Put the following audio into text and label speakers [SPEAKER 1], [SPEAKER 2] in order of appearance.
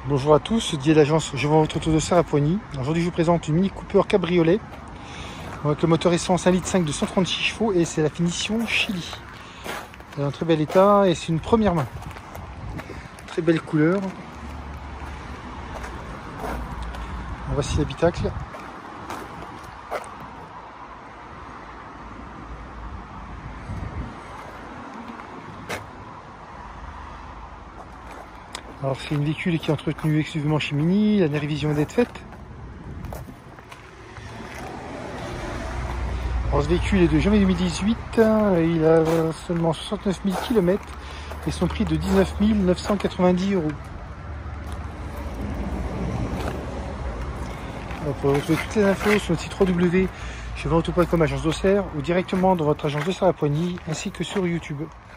[SPEAKER 1] Bonjour à tous, Didier d'agence Je vends votre auto d'Auxerre à Poigny. Aujourd'hui je vous présente une Mini Cooper cabriolet avec le moteur essence 1,5 litre de 136 chevaux et c'est la finition Chili. Elle est en très bel état et c'est une première main. Très belle couleur. Voici l'habitacle. Alors c'est une véhicule qui est entretenue exclusivement chez Mini, la révision vient d'être faite. Alors ce véhicule est de janvier 2018, il a seulement 69 000 km et son prix de 19 990 €. Alors pour retrouver toutes les infos sur le site www.chevauxauto.com agence d'Auxerre ou directement dans votre agence d'Auxerre à Poigny ainsi que sur YouTube.